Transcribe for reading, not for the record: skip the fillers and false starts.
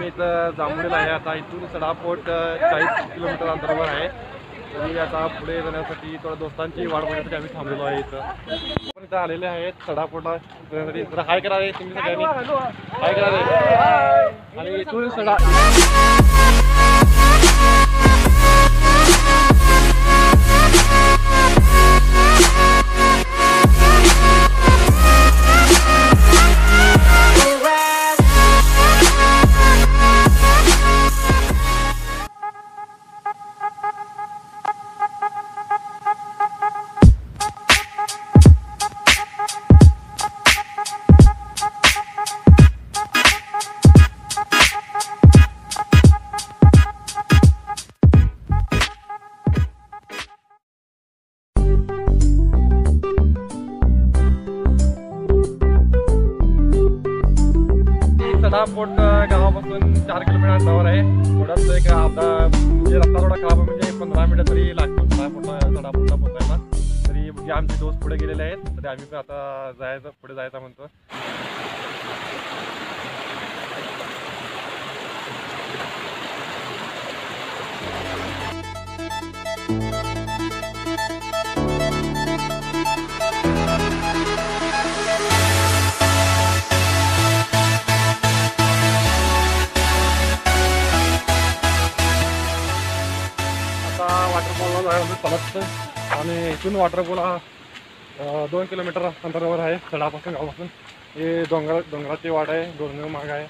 आम्ही इथं जांभुळीला आहे. आता इथून सडापोट 40 किलोमीटर अंतरावर आहे. तरी आता पुढे जाण्यासाठी थोड्या दोस्तांची वाट बघण्यासाठी आम्ही थांबलेलो आहे. इथं इथं आलेले आहेत सडापोटला जरा हाय करा रे तुम्ही सगळ्यांनी, हाय करा रे. आणि इथून सडा सडापोट गावापासून 4 किलोमीटर अंतरावर आहे. थोडंसं एक म्हणजे रस्ता थोडा खराब आहे, म्हणजे 15 मिनिटं तरी लागतो सडापोटला पोहोचायला. तरी म्हणजे आमचे दोस्त पुढे गेलेले आहेत, तरी आम्ही पण आता पुढे जायचं म्हणतो. वॉटरफॉलला जायला चालत आणि इथून वॉटरफॉल हा 2 किलोमीटर अंतरावर आहे सडापासून गावापासून. हे डोंगराची वाट आहे, डोंगर माग आहे.